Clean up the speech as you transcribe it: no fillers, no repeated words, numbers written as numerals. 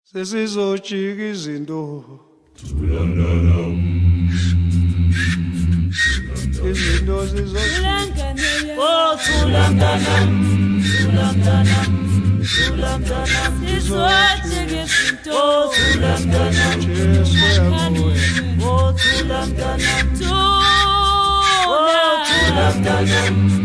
sesizojika izinto izinto zizojika oh thulamdanam thulamdanam thulamdanam sizojika izinto oh thulamdanam oh thulamdanam thulamdanam